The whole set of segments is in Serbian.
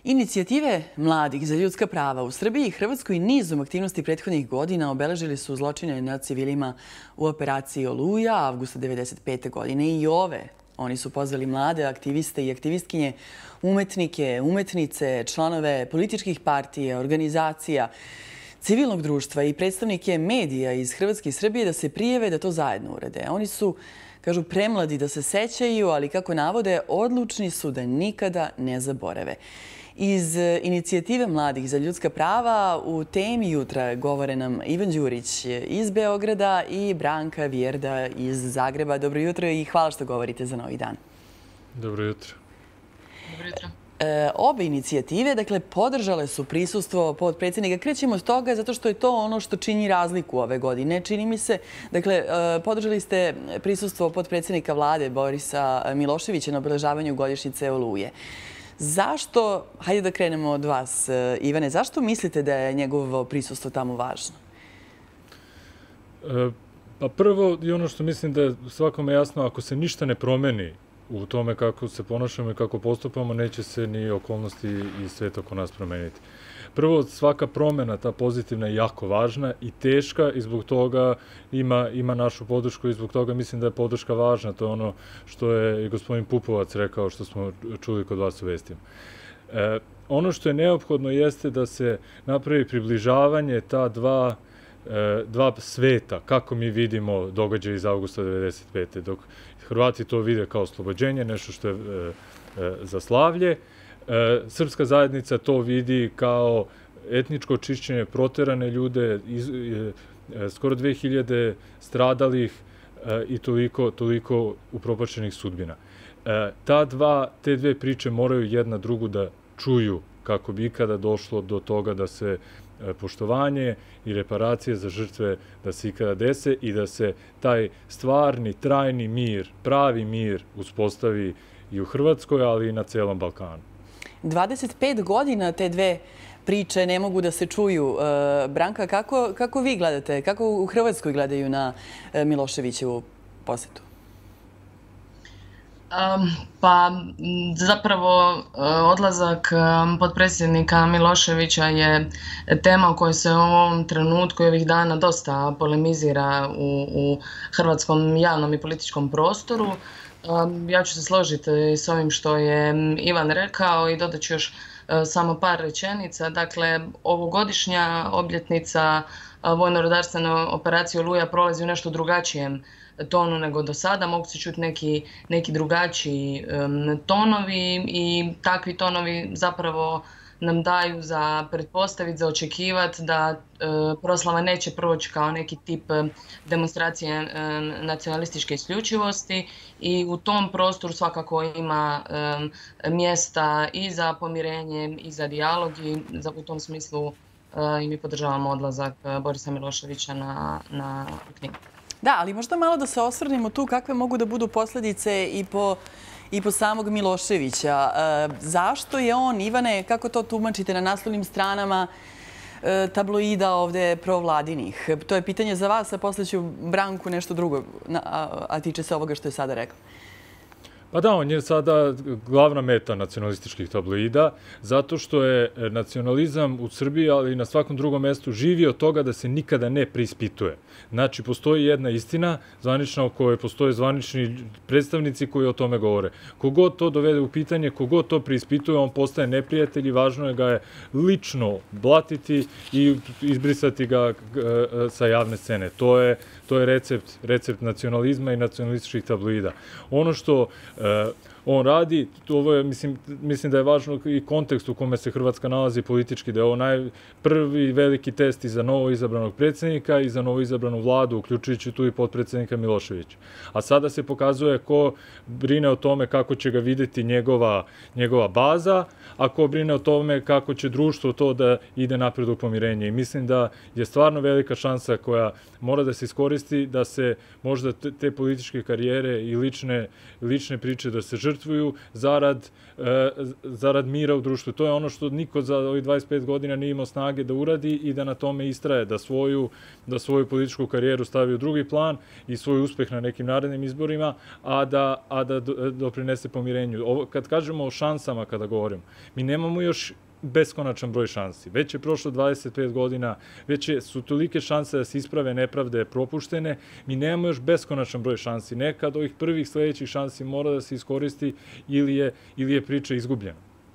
Inicijative mladih za ljudska prava u Srbiji i Hrvatskoj nizom aktivnosti prethodnih godina obeležili su zločine nad civilima u operaciji Oluja avgusta 1995. godine i ove. Oni su pozvali mlade aktiviste i aktivistkinje, umetnike, umetnice, članove političkih partija, organizacija, civilnog društva i predstavnike medija iz Hrvatske i Srbije da se prijave da to zajedno urade. Oni su, kažu, premladi da se sećaju, ali kako navode, odlučni su da nikada ne zaborave. Iz inicijative mladih za ljudska prava u temi jutra govore nam Ivan Đurić iz Beograda i Branka Vjerda iz Zagreba. Dobro jutro i hvala što govorite za Novi dan. Dobro jutro. Dobro jutro. Obe inicijative, dakle, podržale su prisustvo potpredsjednika. Krećemo od toga zato što je to ono što čini razliku ove godine. Čini mi se, dakle, podržali ste prisustvo potpredsjednika vlade Borisa Miloševića na obeležavanju godišnjice Oluje. Zašto, hajde da krenemo od vas, Ivane, zašto mislite da je njegovo prisustvo tamo važno? Pa prvo, i ono što mislim da je svakome jasno, ako se ništa ne promeni u tome kako se ponašamo i kako postupamo, neće se ni okolnosti i svet oko nas promeniti. Prvo, svaka promjena, ta pozitivna, je jako važna i teška i zbog toga ima našu podršku i zbog toga mislim da je podrška važna. To je ono što je i gospodin Pupovac rekao, što smo čuli kod vas u vestima. Ono što je neophodno jeste da se napravi približavanje ta dva sveta, kako mi vidimo događaje iz avgusta 1995. Dok Hrvati to vide kao oslobođenje, nešto što je za slavlje, srpska zajednica to vidi kao etničko čišćenje, proterane ljude, skoro 2000 stradalih i toliko upropašćenih sudbina. Te dve priče moraju jedna drugu da čuju kako bi ikada došlo do toga da se poštovanje i reparacije za žrtve da se ikada dese i da se taj stvarni, trajni mir, pravi mir uspostavi i u Hrvatskoj, ali i na celom Balkanu. 25 godina te dve priče ne mogu da se čuju. Branka, kako vi gledate, kako u Hrvatskoj gledaju na Miloševićevu posetu? Pa zapravo odlazak potpredsjednika Miloševića je tema o kojoj se u ovom trenutku i ovih dana dosta polemizira u hrvatskom javnom i političkom prostoru. Ja ću se složiti s ovim što je Ivan rekao i dodat ću još samo par rečenica. Dakle, ovogodišnja obljetnica vojno-redarstvene operacije Oluja prolazi u nešto drugačijem tonu nego do sada. Mogu se čuti neki drugačiji tonovi i takvi tonovi zapravo nam daju za pretpostaviti, za očekivati da proslava neće proći kao neki tip demonstracije nacionalističke isključivosti i u tom prostoru svakako ima mjesta i za pomirenje i za dijalog i u tom smislu i mi podržavamo odlazak Borisa Miloševića na Knin. Da, ali možda malo da se osvrnemo tu kakve mogu da budu posljedice i po samog Miloševića. Zašto je on, Ivane, kako to tumačite na naslovnim stranama tabloida ovde provladinih? To je pitanje za vas, a posle ću Branku nešto drugo, a tiče se ovoga što je sada rekla. Pa da, on je sada glavna meta nacionalističkih tabloida, zato što je nacionalizam u Srbiji, ali i na svakom drugom mjestu živi od toga da se nikada ne preispituje. Znači, postoji jedna istina zvanična o kojoj postoje zvanični predstavnici koji o tome govore. Kogod to dovede u pitanje, kogod to preispituje, on postaje neprijatelj i važno je ga je lično blatiti i izbrisati ga sa javne scene. To je recept nacionalizma i nacionalističkih tabloida. Ono što on radi, ovo je, mislim da je važno i kontekst u kome se Hrvatska nalazi politički, da je ovo prvi veliki test i za novo izabranog predsjednika i za novo izabranu vladu, uključujući tu i potpredsjednika Miloševića. A sada se pokazuje ko brine o tome kako će ga vidjeti njegova baza, a ko brine o tome kako će društvo to da ide napred u pomirenje. I mislim da je stvarno velika šansa koja mora da se iskoristi, da se možda te političke karijere i lične priče, da se žrtve žrtvuju zarad mira u društvu. To je ono što niko za ovih 25 godina nije imao snage da uradi i da na tome istraje, da svoju političku karijeru stavi u drugi plan i svoj uspeh na nekim narednim izborima, a da doprinese pomirenju. Kad kažemo o šansama, kada govorimo, mi nemamo još beskonačan broj šansi. Već je prošlo 25 godina, već su tolike šanse da se isprave nepravde propuštene, mi nemamo još beskonačan broj šansi. Nekad ovih prvih sljedećih šansi mora da se iskoristi ili je priča izgubljena.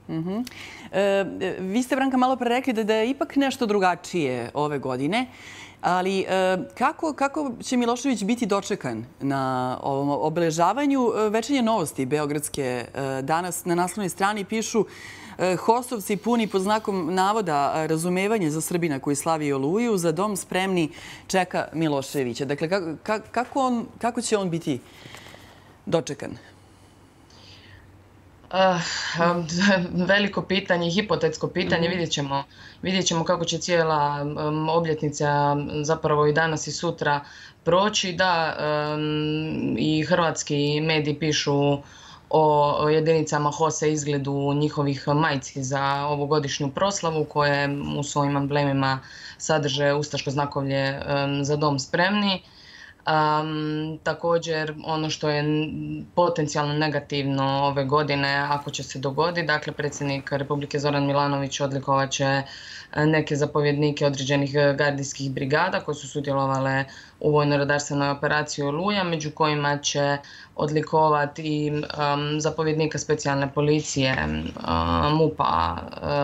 Vi ste, Branka, malo pre rekli da je ipak nešto drugačije ove godine, ali kako će Milošević biti dočekan na ovom obeležavanju? Večernje novosti beogradske danas na naslovnoj strani pišu: HOS-ovci puni pod znakom navoda razumevanje za Srbina koji slavi Oluju, za dom spremni čeka Miloševića. Dakle, kako će on biti dočekan? Veliko pitanje, hipotetsko pitanje. Vidjet ćemo kako će cijela obljetnica, zapravo i danas i sutra, proći. Da, i hrvatski mediji pišu o jedinicama HOS-a, izgledu njihovih majci za ovogodišnju proslavu, koje u svojim emblemima sadrže ustaško znakovlje za dom spremni. Također, ono što je potencijalno negativno ove godine, ako će se dogoditi, dakle, predsjednik Republike Zoran Milanović odlikovat će neke zapovjednike određenih gardijskih brigada koje su sudjelovale u vojno-redarstvenoj operaciji Oluja, među kojima će odlikovati i zapovjednika specijalne policije MUP-a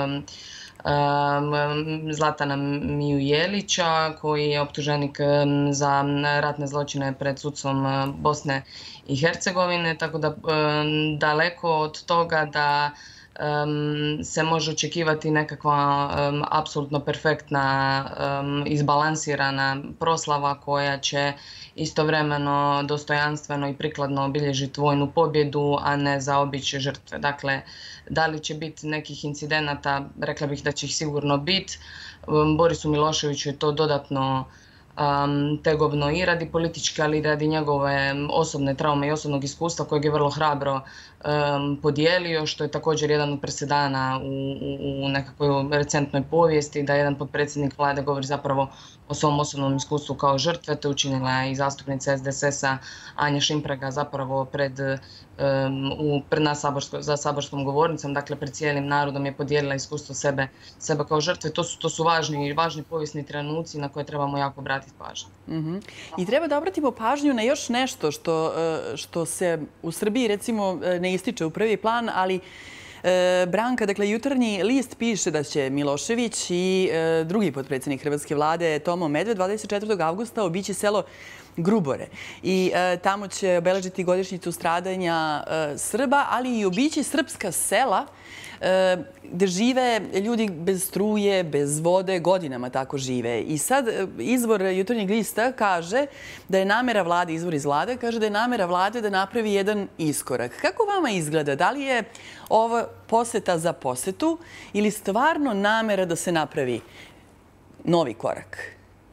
Zlatana Miju Jelića, koji je optuženik za ratne zločine pred sudstvom Bosne i Hercegovine, tako da daleko od toga da se može očekivati nekakva apsolutno perfektna, izbalansirana proslava koja će istovremeno dostojanstveno i prikladno obilježiti vojnu pobjedu, a ne zaobići žrtve. Dakle, da li će biti nekih incidenata, rekla bih da će ih sigurno biti. Borisu Miloševiću je to dodatno tegobno i radi političke, ali i radi njegove osobne traume i osobnog iskustva kojeg je vrlo hrabro podijelio, što je također jedan od presedana u nekakvoj recentnoj povijesti, da jedan potpredsjednik vlade govori zapravo o svom osobnom iskustvu kao žrtve. To je učinila i zastupnica SDSS-a Anja Šimpraga zapravo pred nas za saborskom govornicom, dakle pred cijelim narodom je podijelila iskustvo sebe kao žrtve. To su važni povijesni trenuci na koje trebamo jako obratiti pažnju. I treba da obratimo pažnju na još nešto što se u Srbiji recimo ne ističe u prvi plan, ali Branka, dakle, Jutarnji list piše da će Milošević i drugi potpredsjednik hrvatske vlade Tomo Medved 24. avgusta obići selo Grubore i tamo će obeležiti godišnjicu stradanja Srba, ali i obići srpska sela gde žive ljudi bez struje, bez vode, godinama tako žive. I sad izvor Jutarnjeg lista kaže da je namera vlade, izvor iz vlade, kaže da je namera vlade da napravi jedan iskorak. Kako vama izgleda? Da li je ova poseta za posetu ili stvarno namera da se napravi novi korak?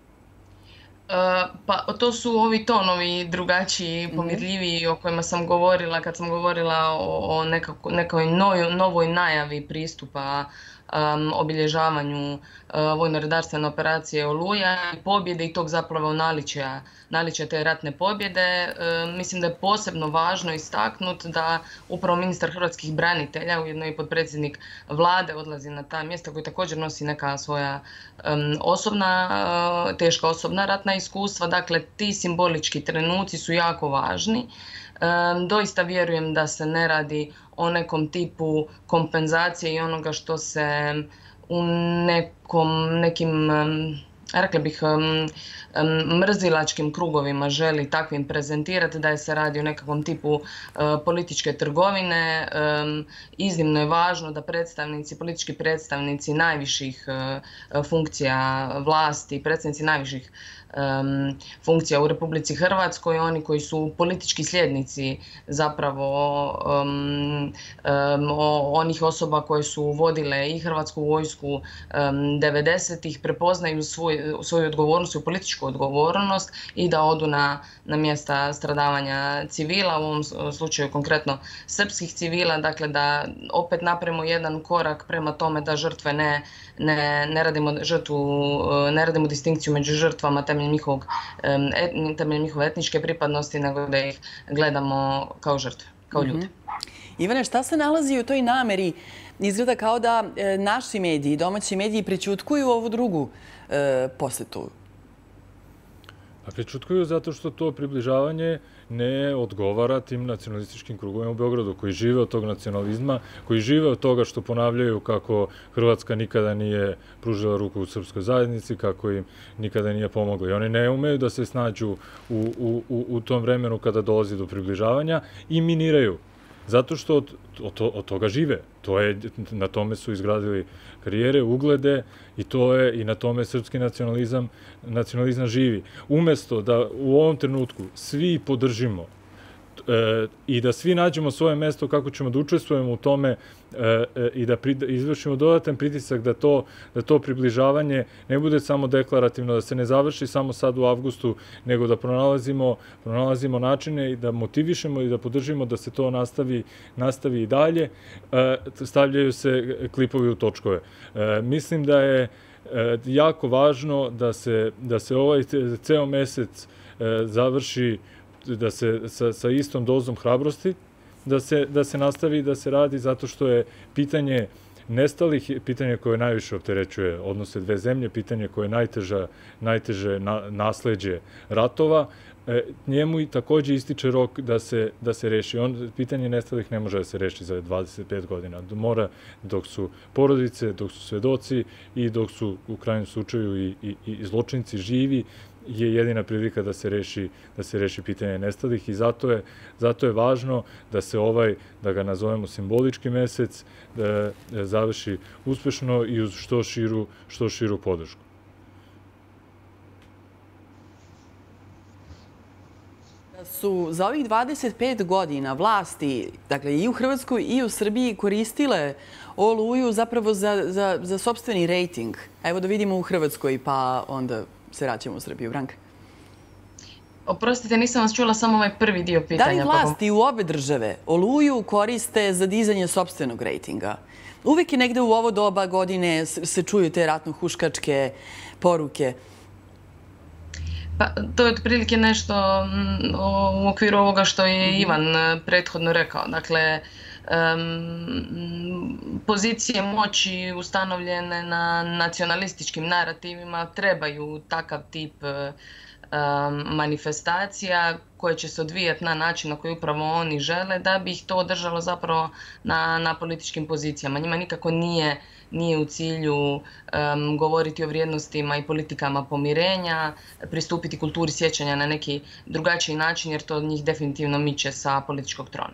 Pa to su ovi tonovi drugačiji, pomirljiviji o kojima sam govorila kad sam govorila o nekoj novoj najavi pristupa obilježavanju vojno-redarstvene operacije Oluja i pobjede i tog zapravo naličja te ratne pobjede. Mislim da je posebno važno istaknuti da upravo ministar hrvatskih branitelja, ujedno i potpredsjednik vlade, odlazi na ta mjesta koji također nosi neka svoja teška osobna ratna iskustva. Dakle, ti simbolički trenuci su jako važni. Doista vjerujem da se ne radi o nekom tipu kompenzacije i onoga što se u nekim, rekla bih, mrzilačkim krugovima želi takvim prezentirati, da se radi o nekakvom tipu političke trgovine. Iznimno je važno da politički predstavnici najviših funkcija vlasti, predstavnici najviših funkcija u Republici Hrvatskoj, oni koji su politički sljednici zapravo onih osoba koje su vodile i Hrvatsku vojsku 90-ih, prepoznaju svoju odgovornost, svoju političku odgovornost i da odu na mjesta stradavanja civila, u ovom slučaju konkretno srpskih civila, dakle da opet napravimo jedan korak prema tome da žrtve ne radimo distinkciju među žrtvama temeljem njihove etničke pripadnosti, nego da ih gledamo kao žrtve, kao ljude. Ivane, šta se nalazi u toj nameri? Izgleda kao da naši mediji, domaći mediji prećutkuju ovu drugu posetu. A prećutkuju zato što to približavanje ne odgovara tim nacionalističkim krugovima u Beogradu, koji žive od tog nacionalizma, koji žive od toga što ponavljaju kako Hrvatska nikada nije pružila ruku u srpskoj zajednici, kako im nikada nije pomogla. I oni ne umeju da se snađu u tom vremenu kada dolazi do približavanja i miniraju. Zato što od toga žive. Na tome su izgradili karijere, uglede i na tome srpski nacionalizam živi. Umesto da u ovom trenutku svi podržimo i da svi nađemo svoje mesto kako ćemo da učestvujemo u tome i da izvršimo dodatan pritisak da to približavanje ne bude samo deklarativno, da se ne završi samo sad u avgustu, nego da pronalazimo načine i da motivišemo i da podržimo da se to nastavi i dalje, stavljaju se klipovi u točkove. Mislim da je jako važno da se ovaj ceo mesec završi da se sa istom dozom hrabrosti, da se nastavi da se radi, zato što je pitanje nestalih, pitanje koje najviše opterećuje odnose dve zemlje, pitanje koje je najteže nasleđe ratova, njemu i takođe ističe rok da se reši. Pitanje nestalih ne može da se reši za 25 godina. Mora dok su porodice, dok su svedoci i dok su u krajnjem slučaju i zločinci živi, je jedina prilika da se reši pitanje nestalih i zato je važno da se da ga nazovemo simbolički mesec, završi uspešno i uz što širu podršku. Su za ovih 25 godina vlasti, dakle i u Hrvatskoj i u Srbiji, koristile Oluju zapravo za sopstveni rejting. Evo da vidimo u Hrvatskoj, pa onda se vraćamo u Srbiju. Branka? Oprostite, nisam vas čula samo ovaj prvi dio pitanja. Da li vlasti u obe države Oluju koriste za dizanje sopstvenog rejtinga? Uvek je negde u ovo doba godine se čuju te ratno-huškačke poruke. Pa, to je otprilike nešto u okviru ovoga što je Ivan prethodno rekao. Dakle, pozicije moći ustanovljene na nacionalističkim narativima trebaju takav tip manifestacija koje će se odvijati na način na koji upravo oni žele, da bi ih to održalo zapravo na političkim pozicijama. Njima nikako nije u cilju govoriti o vrijednostima i politikama pomirenja, pristupiti kulturi sjećanja na neki drugačiji način, jer to njih definitivno miče sa političkog trona.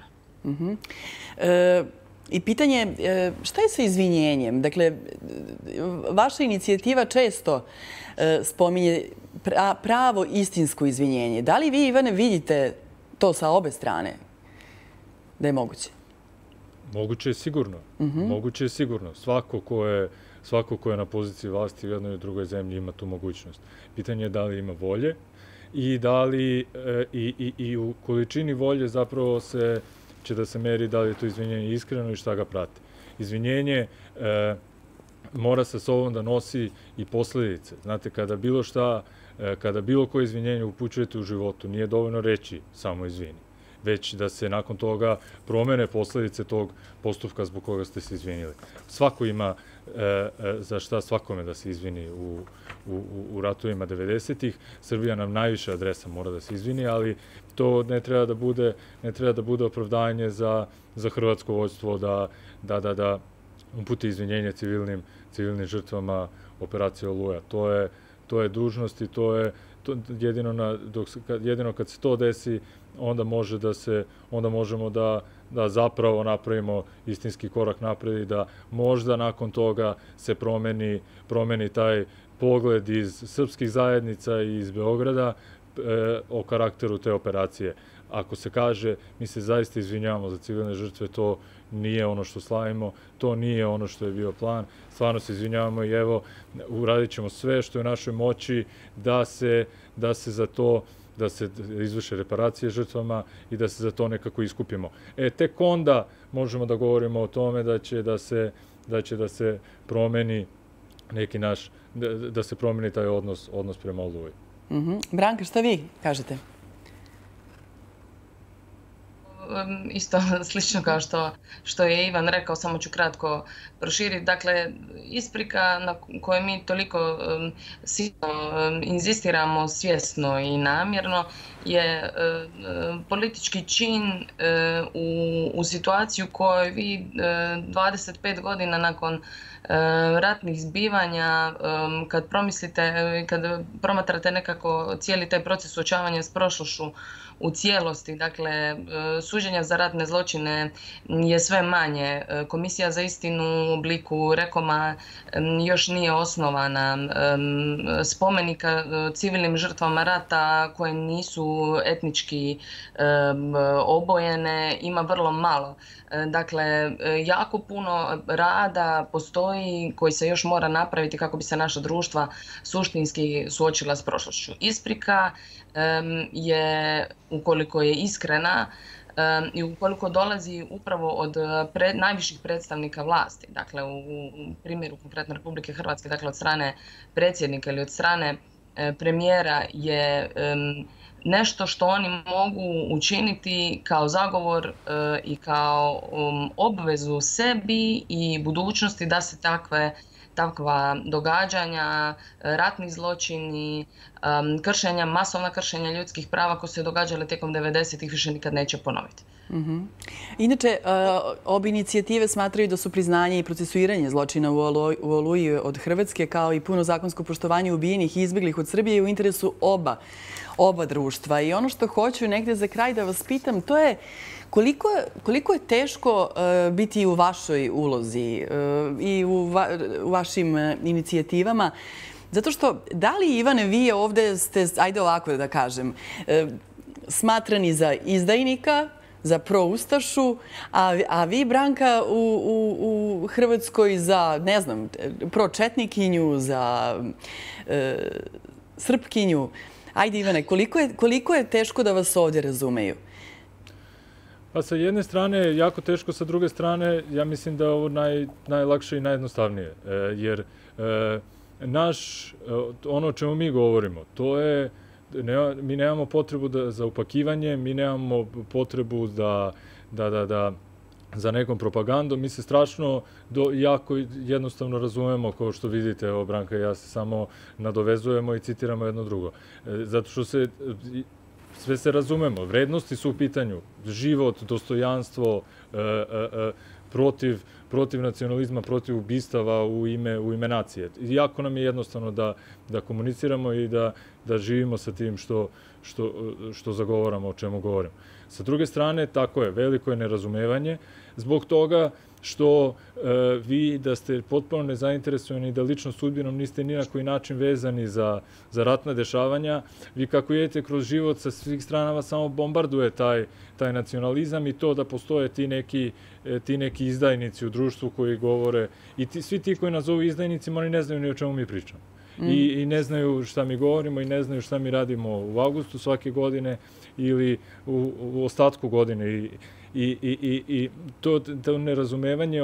I pitanje, šta je sa izvinjenjem? Dakle, vaša inicijativa često spominje pravo istinsko izvinjenje. Da li vi, Ivane, vidite to sa obe strane da je moguće? Moguće je sigurno. Moguće je sigurno. Svako ko je na poziciji vlasti u jednoj i drugoj zemlji ima tu mogućnost. Pitanje je da li ima volje i da li i u količini volje zapravo će da se meri da li je to izvinjenje iskreno i šta ga prati. Izvinjenje mora sa sobom da nosi i posledice. Znate, kada bilo koje izvinjenje upućujete u životu, nije dovoljno reći samo izvini, već da se nakon toga promene posledice tog postupka zbog koga ste se izvinili. Svako ima za šta svakome da se izvini u ratovima 90-ih. Srbija nam najviše adresa mora da se izvini, ali to ne treba da bude opravdanje za hrvatsko vođstvo da uputi izvinjenje civilnim žrtvama operacije Oluja. To je dužnost i to je jedino kad se to desi, onda možemo da zapravo napravimo istinski korak napred i da možda nakon toga se promeni taj pogled iz srpskih zajednica i iz Beograda o karakteru te operacije. ako se kaže mi se zaista izvinjavamo za civilne žrtve, to nije ono što slavimo, to nije ono što je bio plan, stvarno se izvinjavamo i evo, uradit ćemo sve što je u našoj moći da se za to, da se izvrše reparacije žrtvama i da se za to nekako iskupimo. Tek onda možemo da govorimo o tome da će da se promeni neki naš, da se promeni taj odnos prema Oluji. Branka, šta vi kažete? Isto slično kao što je Ivan rekao, samo ću kratko proširiti. Dakle, isprika na kojoj mi toliko inzistiramo svjesno i namjerno je politički čin u situaciju u kojoj vi 25 godina nakon ratnih zbivanja, kad promislite, kad promatrate nekako cijeli taj proces suočavanja s prošlošću u cijelosti, dakle, suđenja za ratne zločine je sve manje. Komisija za istinu u obliku Rekoma još nije osnovana. Spomenika civilnim žrtvama rata koje nisu etnički obojene ima vrlo malo. Dakle, jako puno rada postoji koji se još mora napraviti kako bi se naša društva suštinski suočila s prošlošću. Isprika je, ukoliko je iskrena i ukoliko dolazi upravo od najviših predstavnika vlasti, dakle u primjeru konkretno Republike Hrvatske, dakle od strane predsjednika ili od strane premijera, je nešto što oni mogu učiniti kao zagovor i kao obvezu sebi i budućnosti da se takva događanja, ratni zločini, masovna kršenja ljudskih prava koje se događale tijekom 90-ih više nikad neće ponoviti. Inače, obje inicijative smatraju da su priznanje i procesuiranje zločina u Oluji od Hrvatske kao i puno zakonsko poštovanje ubijenih i izbjeglih od Srbije u interesu oba društva. I ono što hoću negdje za kraj da vas pitam, to je koliko je teško biti u vašoj ulozi i u vašim inicijativama. Zato što, da li, Ivane, vi ovdje ste, ajde ovako da kažem, smatrani za izdajnika, za proustašu, a vi, Branka, u Hrvatskoj za, ne znam, pročetnikinju, za srpkinju. Ajde, Ivane, koliko je teško da vas ovdje razumeju? Pa sa jedne strane je jako teško, sa druge strane ja mislim da je ovo najlakše i najjednostavnije. Jer ono o čemu mi govorimo, to je, mi nemamo potrebu za upakivanje, mi nemamo potrebu za nekom propagandom. Mi se strašno jako jednostavno razumemo, kao što vidite, evo Branka i ja se samo nadovezujemo i citiramo jedno drugo. Zato što sve se razumemo, vrednosti su u pitanju, život, dostojanstvo, protiv nacionalizma, protiv ubistava u ime nacije. Jako nam je jednostavno da komuniciramo i da živimo sa tim što zagovaramo, o čemu govorimo. Sa druge strane, tako je, veliko je nerazumevanje zbog toga što vi da ste potpuno nezainteresovani i da lično sudbinom niste ni na koji način vezani za ratna dešavanja. Vi kako idete kroz život sa svih strana vas samo bombarduje taj nacionalizam i to da postoje ti neki izdajnici u društvu koji govore i svi ti koji nazovu izdajnicima, oni ne znaju ni o čemu mi pričamo. I ne znaju šta mi govorimo i ne znaju šta mi radimo u avgustu svake godine ili u ostatku godine. I to nerazumevanje,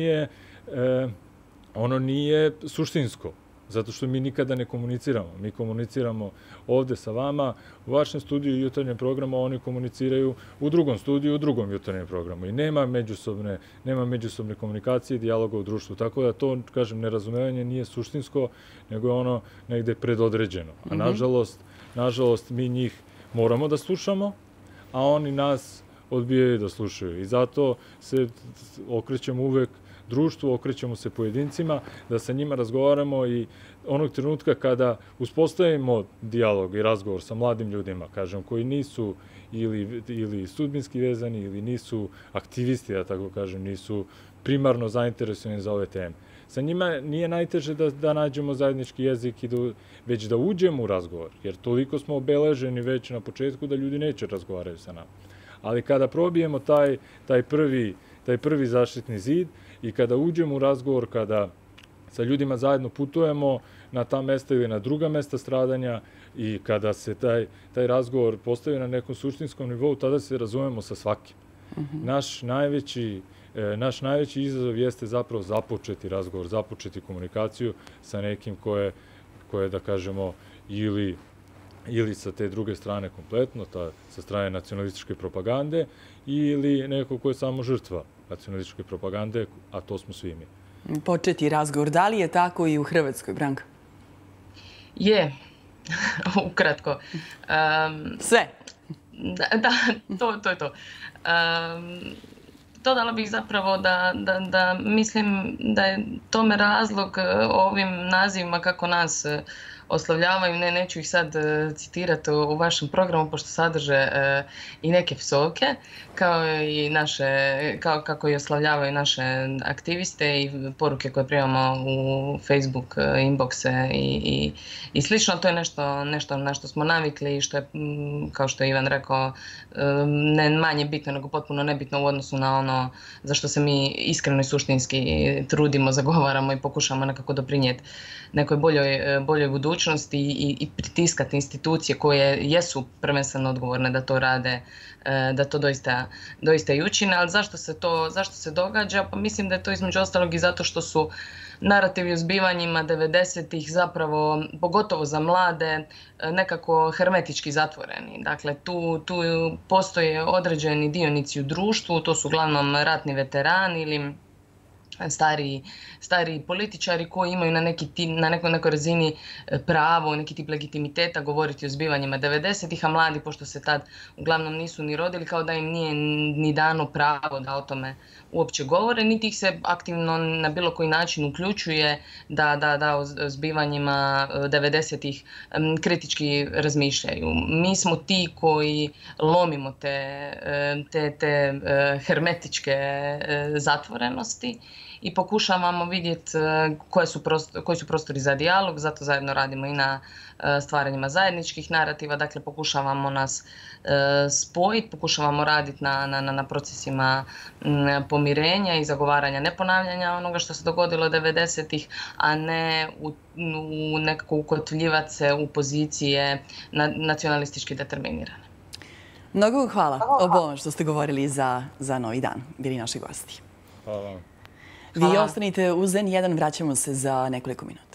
ono nije suštinsko, zato što mi nikada ne komuniciramo. Mi komuniciramo ovde sa vama, u vašem studiju i jutarnjem programu, oni komuniciraju u drugom studiju, u drugom jutarnjem programu. I nema međusobne komunikacije i dijaloga u društvu. Tako da to, kažem, nerazumevanje nije suštinsko, nego je ono negde predodređeno. A nažalost, mi njih moramo da slušamo, a oni nas odbijaju da slušaju. I zato se okrećemo uvek društvu, okrećemo se pojedincima, da sa njima razgovaramo i onog trenutka kada uspostavimo dijalog i razgovor sa mladim ljudima, kažem, koji nisu ili sudbinski vezani ili nisu aktivisti, da tako kažem, nisu primarno zainteresovani za ove teme. Sa njima nije najteže da nađemo zajednički jezik, već da uđemo u razgovor, jer toliko smo obeleženi već na početku da ljudi neće razgovarati sa nama. Ali kada probijemo taj prvi zaštitni zid i kada uđemo u razgovor, kada sa ljudima zajedno putujemo na ta mesta ili na druga mesta stradanja i kada se taj razgovor postavi na nekom suštinskom nivou, tada se razumemo sa svakim. Naš najveći izazov jeste zapravo započeti razgovor, započeti komunikaciju sa nekim ko je, da kažemo, ili sa te druge strane kompletno, sa strane nacionalističke propagande, ili neko ko je samo žrtva nacionalističke propagande, a to smo svi mi. Početi razgovor. Da li je tako i u Hrvatskoj, Branka? Je, ukratko. Sve? Da, to je to. Dodala bih zapravo da mislim da je tome razlog ovim nazivima kako nas oslovljavaju, neću ih sad citirati u vašem programu pošto sadrže i neke psovke, kako i oslovljavaju naše aktiviste i poruke koje primamo u Facebook inboxe i slično. To je nešto na što smo navikli i što je, kao što je Ivan rekao, ne manje bitno nego potpuno nebitno u odnosu na ono za što se mi iskreno i suštinski trudimo, zagovaramo i pokušamo nekako doprinijeti nekoj boljoj budućnosti i pritiskati institucije koje jesu prvenstveno odgovorne da to rade, da to doista i učine. Ali zašto se događa? Pa mislim da je to između ostalog i zato što su narativi o zbivanjima 90-ih zapravo, pogotovo za mlade, nekako hermetički zatvoreni. Dakle, tu postoje određeni dionici u društvu, to su uglavnom ratni veterani ili stariji političari koji imaju na nekoj razini pravo, neki tip legitimiteta govoriti o zbivanjima 90-ih, a mladi, pošto se tad uglavnom nisu ni rodili, kao da im nije ni dano pravo da o tome uopće govore, niti ih se aktivno na bilo koji način uključuje da o zbivanjima 90-ih kritički razmišljaju. Mi smo ti koji lomimo te hermetičke zatvorenosti i pokušavamo vidjeti koji su prostori za dijalog, zato zajedno radimo i na stvaranjima zajedničkih narativa, dakle pokušavamo nas spojiti, pokušavamo raditi na procesima pomirenja i zagovaranja neponavljanja onoga što se dogodilo 90-ih, a ne nekako ukotvljivati se u pozicije nacionalistički determinirane. Mnogo vam hvala oboma što ste govorili za Novi dan, bili naši gosti. Hvala vam. Vi ostanite uz N1, vraćamo se za nekoliko minuta.